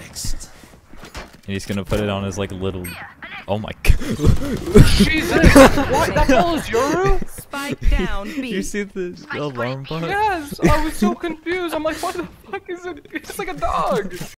next. And he's gonna put it on his like little. Oh my god. Jesus! What? That ball is Yoru? Spike down, B. You see the alarm button? Yes! I was so confused. I'm like, what the fuck is it? It's like a dog!